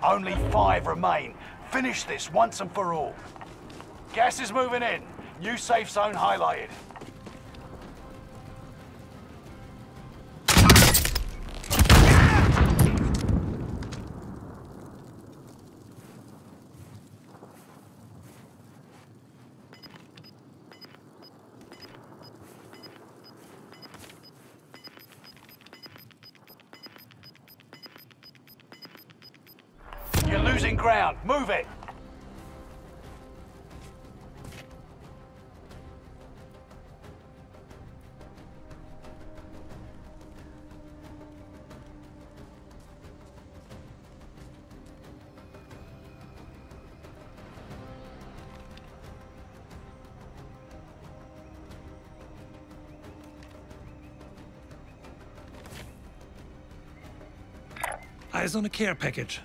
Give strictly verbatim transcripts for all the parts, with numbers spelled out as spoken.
Only five remain. Finish this once and for all. Gas is moving in. New safe zone highlighted. You're losing ground. Move it. Eyes on a care package.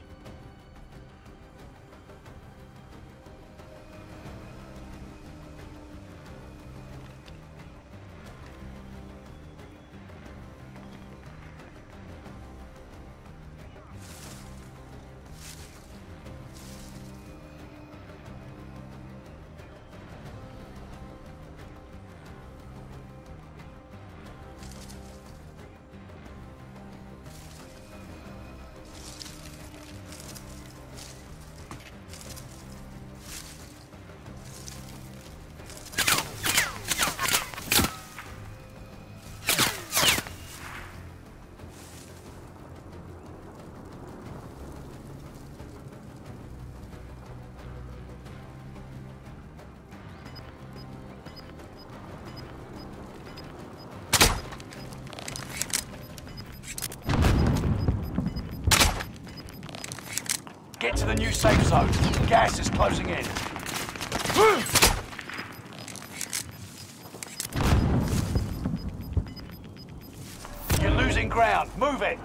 Get to the new safe zone. Gas is closing in. You're losing ground. Move it.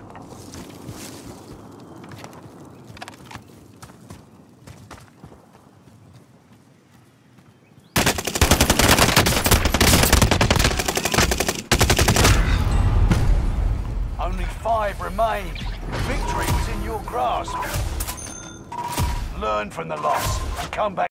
Only five remain. Victory was in your grasp. Learn from the loss and come back.